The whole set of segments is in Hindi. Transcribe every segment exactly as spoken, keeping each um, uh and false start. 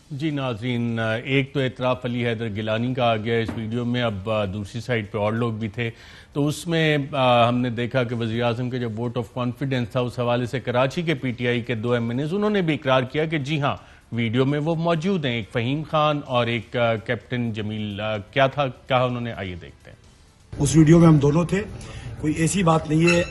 जी नाज़रीन, एक तो एतराफ़ अली हैदर गिलानी का आ गया इस वीडियो में, अब दूसरी साइड पे और लोग भी थे। तो उसमें आ, हमने देखा कि वज़ीर आज़म के जो वोट ऑफ कॉन्फिडेंस था उस हवाले से कराची के पी टी आई के दो एम एन एज़ उन्होंने भी इकरार किया कि जी हाँ, वीडियो में वो मौजूद हैं, एक फ़हीम खान और एक आ, कैप्टन जमील। आ, क्या था क्या उन्होंने, आइए देखते हैं। उस वीडियो में हम दोनों थे, कोई ऐसी बात नहीं है।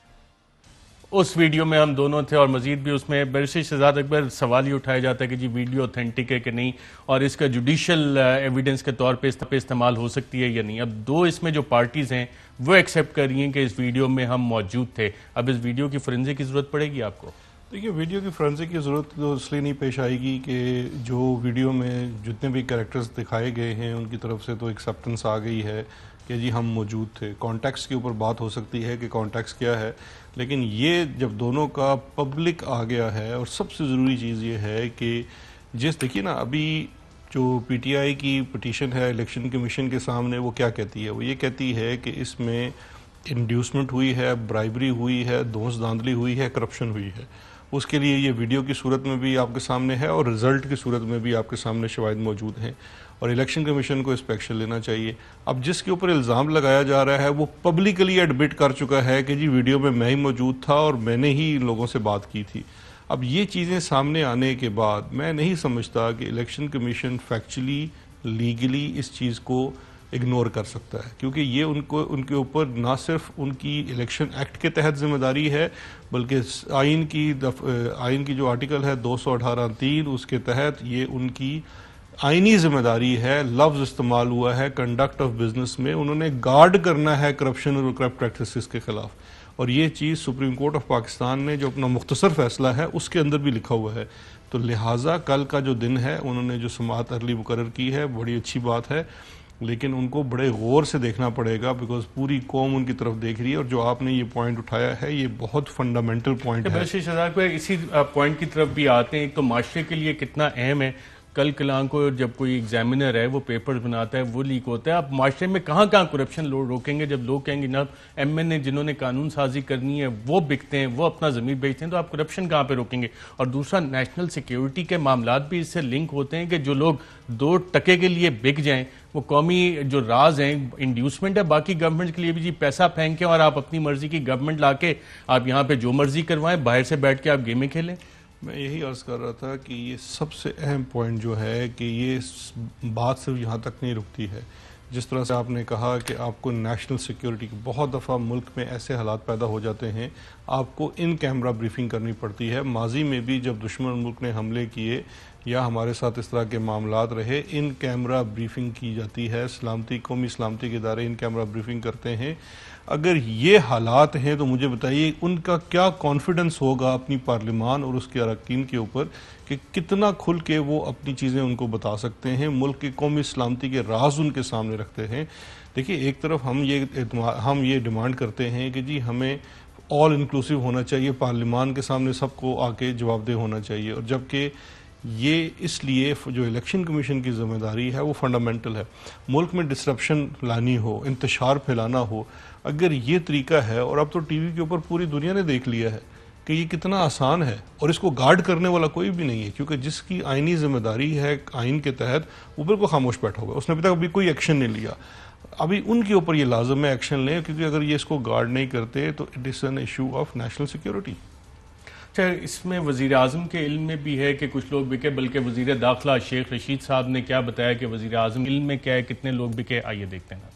उस वीडियो में हम दोनों थे और मजीद भी उसमें बैरिस्टर शहजाद अकबर सवाल ही उठाया जाता है कि जी वीडियो ऑथेंटिक है कि नहीं और इसका जुडिशल एविडेंस के तौर पे इस्तेमाल हो सकती है या नहीं। अब दो इसमें जो पार्टीज़ हैं वो एक्सेप्ट कर रही हैं कि इस वीडियो में हम मौजूद थे। अब इस वीडियो की फोरेंसिक की ज़रूरत पड़ेगी आपको? देखिए, वीडियो की फोरेंसिक की ज़रूरत तो इसलिए नहीं पेश आएगी कि जो वीडियो में जितने भी कैरेक्टर्स दिखाए गए हैं उनकी तरफ से तो एक्सेप्टेंस आ गई है कि जी हम मौजूद थे। कॉन्टेक्स्ट के ऊपर बात हो सकती है कि कॉन्टेक्स्ट क्या है, लेकिन ये जब दोनों का पब्लिक आ गया है, और सबसे ज़रूरी चीज़ ये है कि जिस देखिए ना, अभी जो पीटीआई की पिटीशन है इलेक्शन कमीशन के सामने, वो क्या कहती है? वो ये कहती है कि इसमें इंड्यूसमेंट हुई है, ब्राइबरी हुई है, दोस्त धांधली हुई है, करप्शन हुई है। उसके लिए ये वीडियो की सूरत में भी आपके सामने है और रिज़ल्ट की सूरत में भी आपके सामने शवाहिद मौजूद हैं, और इलेक्शन कमीशन को इस पर एक्शन लेना चाहिए। अब जिसके ऊपर इल्ज़ाम लगाया जा रहा है वो पब्लिकली एडमिट कर चुका है कि जी वीडियो में मैं ही मौजूद था और मैंने ही इन लोगों से बात की थी। अब ये चीज़ें सामने आने के बाद मैं नहीं समझता कि इलेक्शन कमीशन फैक्चुअली लीगली इस चीज़ को इग्नोर कर सकता है, क्योंकि ये उनको उनके ऊपर ना सिर्फ उनकी इलेक्शन एक्ट के तहत जिम्मेदारी है, बल्कि आइन की आइन की जो आर्टिकल है दो सौ अठारह तीन, उसके तहत ये उनकी आइनी जिम्मेदारी है। लफ्ज़ इस्तेमाल हुआ है कंडक्ट ऑफ बिजनेस में, उन्होंने गार्ड करना है करप्शन और करप्ट प्रैक्टिसेस के खिलाफ, और ये चीज़ सुप्रीम कोर्ट ऑफ पाकिस्तान ने जो अपना मुख्तसर फैसला है उसके अंदर भी लिखा हुआ है। तो लिहाजा कल का जो दिन है उन्होंने जो समाअत अर्ली मुकर्रर की है बड़ी अच्छी बात है, लेकिन उनको बड़े गौर से देखना पड़ेगा, बिकॉज पूरी कौम उनकी तरफ देख रही है। और जो आपने ये पॉइंट उठाया है ये बहुत फंडामेंटल पॉइंट है। शहजाद, इसी पॉइंट की तरफ भी आते हैं। एक तो माशरे के लिए कितना अहम है, कल कलां को जब कोई एग्जामिनर है वो पेपर्स बनाता है वो लीक होता है। आप माशरे में कहाँ कहाँ करप्शन लोग रोकेंगे जब लोग कहेंगे ना एम एन ए जिन्होंने कानून साजी करनी है वो बिकते हैं, वो अपना ज़मीर बेचते हैं, तो आप करप्शन कहाँ पे रोकेंगे? और दूसरा, नेशनल सिक्योरिटी के मामला भी इससे लिंक होते हैं कि जो लोग दो टके के लिए बिक जाएं, वो कौमी जो राज हैं, इंड्यूसमेंट है बाकी गवर्नमेंट के लिए भी जी पैसा फेंकें और आप अपनी मर्जी की गवर्नमेंट ला के आप यहाँ पे जो मर्जी करवाएं, बाहर से बैठ के आप गेमें खेलें। मैं यही अर्ज़ कर रहा था कि ये सबसे अहम पॉइंट जो है कि ये बात सिर्फ यहाँ तक नहीं रुकती है। जिस तरह से आपने कहा कि आपको नेशनल सिक्योरिटी की बहुत दफ़ा मुल्क में ऐसे हालात पैदा हो जाते हैं, आपको इन कैमरा ब्रीफिंग करनी पड़ती है। माजी में भी जब दुश्मन मुल्क ने हमले किए या हमारे साथ इस तरह के मामलात रहे, इन कैमरा ब्रीफिंग की जाती है। सलामती कौमी सलामती के इदारे इन कैमरा ब्रीफिंग करते हैं। अगर ये हालात हैं तो मुझे बताइए उनका क्या कॉन्फिडेंस होगा अपनी पार्लिमान और उसके अरकान के ऊपर कि कितना खुल के वो अपनी चीज़ें उनको बता सकते हैं, मुल्क की कौमी सलामती के राज उनके सामने रखते हैं। देखिए, एक तरफ हम ये हम ये डिमांड करते हैं कि जी हमें ऑल इंक्लूसिव होना चाहिए, पार्लिमान के सामने सबको आके जवाबदेह होना चाहिए, और जबकि ये इसलिए जो इलेक्शन कमीशन की जिम्मेदारी है वो फंडामेंटल है। मुल्क में डिसरप्शन लानी हो, इंतशार फैलाना हो, अगर ये तरीका है, और अब तो टीवी के ऊपर पूरी दुनिया ने देख लिया है कि ये कितना आसान है, और इसको गार्ड करने वाला कोई भी नहीं है, क्योंकि जिसकी आइनी जिम्मेदारी है आइन के तहत वो बिल्कुल खामोश बैठा हुआ है, उसने अभी तक अभी कोई एक्शन नहीं लिया। अभी उनके ऊपर ये लाजम है एक्शन लें, क्योंकि अगर ये इसको गार्ड नहीं करते तो it is an issue of national security. अच्छा, इसमें वज़ीर आज़म के इल्म में भी है कि कुछ लोग बिके, बल्कि वज़ीर दाखिला शेख रशीद साहब ने क्या बताया कि वज़ीर आज़म इल्म में क्या है, कितने लोग बिके, आइए देखते हैं।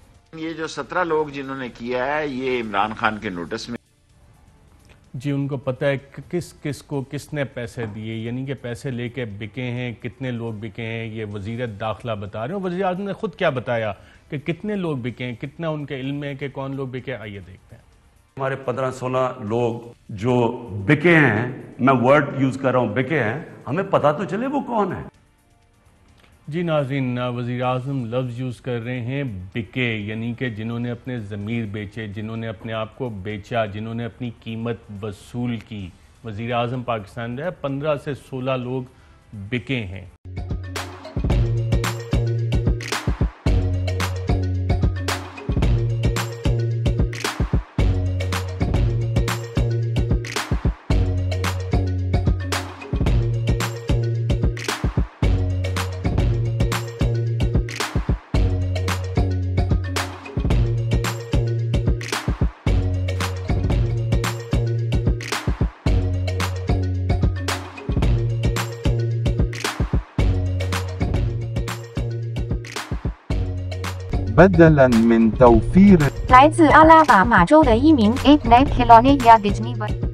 ये जो सत्रह लोग जिन्होंने किया है ये इमरान खान के नोटिस में जी, उनको पता है कि किस किस को किसने पैसे दिए, यानी कि पैसे लेके बिके हैं, कितने लोग बिके हैं, ये वज़ीर दाखिला बता रहे हैं। वज़ीर आज़म ने खुद क्या बताया कि कितने लोग बिके हैं, कितना उनके इल्म में कि कौन लोग बिके, आइए देखते हैं। हमारे पंद्रह सोलह लोग जो बिके हैं, मैं वर्ड यूज कर रहा हूं बिके हैं, हमें पता तो चले वो कौन है। जी नाज़रीन, वज़ीर आज़म लफ्ज़ यूज़ कर रहे हैं बिके, यानी कि जिन्होंने अपने ज़मीर बेचे, जिन्होंने अपने आप को बेचा, जिन्होंने अपनी कीमत वसूल की। वज़ीर आज़म पाकिस्तान जो है पंद्रह से सोलह लोग बिके हैं। بدلا من توفير 来自阿拉巴马州的一名 Ape Nate Khilone या डिज्नी पर